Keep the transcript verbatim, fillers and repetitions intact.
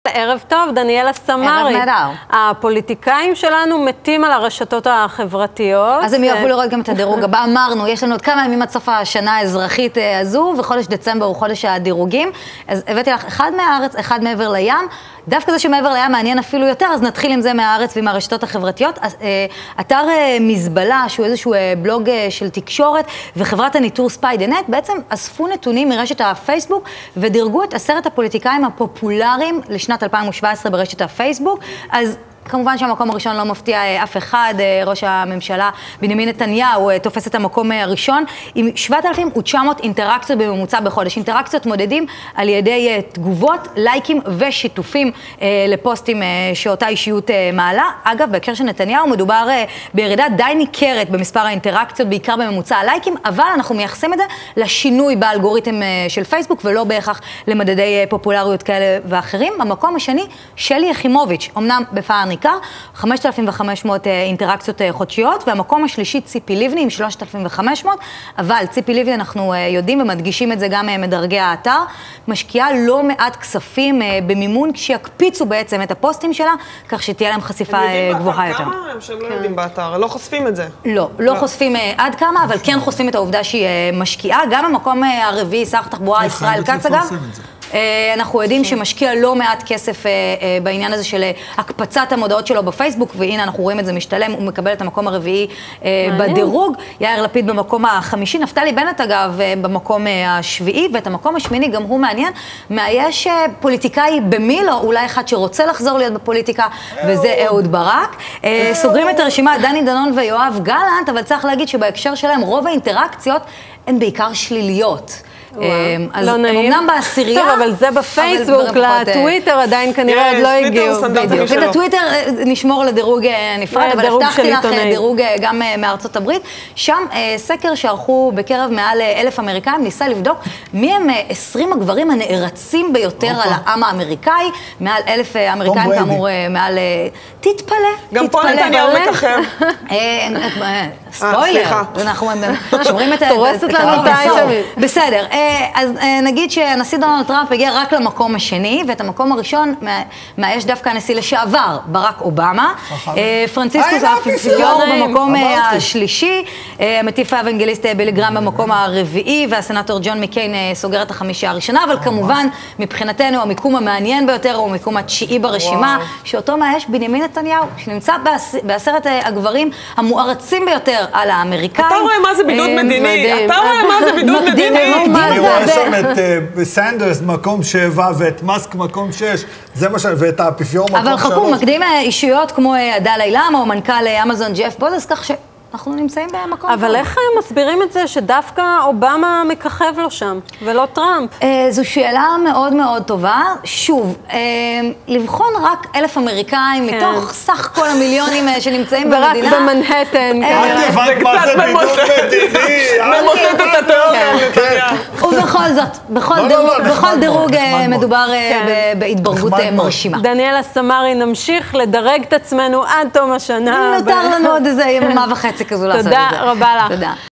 ערב טוב, דניאלה סמרי. ערב נהדר. הפוליטיקאים שלנו מתים על הרשתות החברתיות. אז הם יאהבו לראות גם את הדירוג הבא. אמרנו, יש לנו עוד כמה ימים עד סוף השנה האזרחית הזו, וחודש דצמבר הוא חודש הדירוגים. אז הבאתי לך אחד מהארץ, אחד מעבר לים. דווקא זה שמעבר לים מעניין אפילו יותר, אז נתחיל עם זה מהארץ ועם הרשתות החברתיות. אתר מזבלה, שהוא איזשהו בלוג של תקשורת, וחברת הניטור ספיי דה נט, בעצם אספו נתונים מרשת הפייסבוק, ודירגו את עשרת הפוליטיקאים הפופולריים לשנת אלפיים שבע עשרה ברשת הפייסבוק. אז כמובן שהמקום הראשון לא מפתיע אף אחד, ראש הממשלה בנימין נתניהו תופס את המקום הראשון, עם שבעת אלפים ותשע מאות אינטראקציות בממוצע בחודש. אינטראקציות מודדים על ידי תגובות, לייקים ושיתופים לפוסטים שאותה אישיות מעלה. אגב, בהקשר של נתניהו מדובר בירידה די ניכרת במספר האינטראקציות, בעיקר בממוצע הלייקים, אבל אנחנו מייחסים את זה לשינוי באלגוריתם של פייסבוק, ולא בהכרח למדדי פופולריות כאלה ואחרים. במקום השני, שלי יחימוביץ', אמנם בפער ניכר, חמשת אלפים וחמש מאות אינטראקציות חודשיות, והמקום השלישי ציפי לבני עם שלושת אלפים וחמש מאות, אבל ציפי לבני אנחנו יודעים ומדגישים את זה גם מדרגי האתר, משקיעה לא מעט כספים במימון כשיקפיצו בעצם את הפוסטים שלה, כך שתהיה להם חשיפה גבוהה יותר. הם יודעים כמה שהם לא יודעים באתר, לא חושפים את זה. לא, לא חושפים עד כמה, אבל כן חושפים את העובדה שהיא משקיעה. גם המקום הרביעי, שר התחבורה ישראל כץ אגב, אנחנו יודעים שמשקיע לא מעט כסף בעניין הזה של הקפצת המודעות שלו בפייסבוק, והנה אנחנו רואים את זה משתלם, הוא מקבל את המקום הרביעי בדירוג, יאיר לפיד במקום החמישי, נפתלי בנט אגב במקום השביעי, ואת המקום השמיני גם הוא מעניין, מה יש פוליטיקאי במילו, אולי אחד שרוצה לחזור להיות בפוליטיקה, וזה אהוד ברק. סוגרים את הרשימה דני דנון ויואב גלנט, אבל צריך להגיד שבהקשר שלהם רוב האינטראקציות הן בעיקר שליליות. לא נעים. אמנם בעשירייה, טוב, אבל זה בפייסבוק, לטוויטר עדיין כנראה עוד לא הגיעו. ואת הטוויטר נשמור לדירוג נפרד, אבל הבטחתי לך דירוג גם מארצות הברית. שם סקר שערכו בקרב מעל אלף אמריקאים, ניסה לבדוק מי הם עשרים הגברים הנערצים ביותר על העם האמריקאי, מעל אלף אמריקאים כאמור, מעל... תתפלא, גם פה נתניהו מככב. ספוילר, אנחנו שומרים את... תורסת לנו את האייטמים. בסדר. אז נגיד שהנשיא דונלד טראמפ הגיע רק למקום השני, ואת המקום הראשון מאייש דווקא הנשיא לשעבר, ברק אובמה. פרנציסקוס האפיפיור במקום השלישי, מטיף האוונגליסט בילי גרהם במקום הרביעי, והסנאטור ג'ון מקיין סוגר את החמישייה הראשונה, אבל כמובן, מבחינתנו, המיקום המעניין ביותר הוא המיקום התשיעי ברשימה, שאותו מאייש בנימין נתניהו, שנמצא בעשרת הגברים המוערצים ביותר על האמריקאים. אתה רואה מה זה בידוד מדיני? אתה רואה מה זה בידוד מדיני? אני רואה שם את סנדרס מקום שבע ואת מאסק מקום שש, זה מה ש... ואת האפיפיור מקום שלוש. אבל חכו, מקדים אישויות כמו עדאלה אילם או מנכ"ל אמזון ג'ף בוזוס, כך שאנחנו נמצאים במקום. אבל איך הם מסבירים את זה שדווקא אובמה מככב לו שם, ולא טראמפ? זו שאלה מאוד מאוד טובה. שוב, לבחון רק אלף אמריקאים מתוך סך כל המיליונים שנמצאים במדינה. ורק במנהטן. אל תבנת מה זה בידוד מדיני. ממוטט את התיאוריה. ובכל זאת, בכל דירוג מדובר בהתברגות מרשימה. דניאלה סמרי, נמשיך לדרג את עצמנו עד תום השנה. נותר לנו עוד איזה יממה וחצי כזו לעשות את זה. תודה רבה לך. תודה.